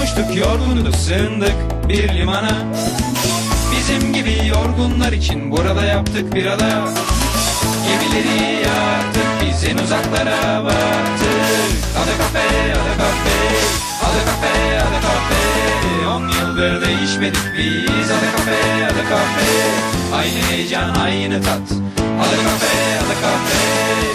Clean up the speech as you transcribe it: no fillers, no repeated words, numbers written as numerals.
Koştuk yorgunluk sığındık bir limana. Bizim gibi yorgunlar için burada yaptık bir ada. Gemileri yaktık biz en uzaklara vardık. Ada kafe, ada kafe, ada kafe, ada kafe. 10 yıldır değişmedik biz. Ada kafe, ada kafe. Aynı heyecan, aynı tat. Ada kafe, ada kafe.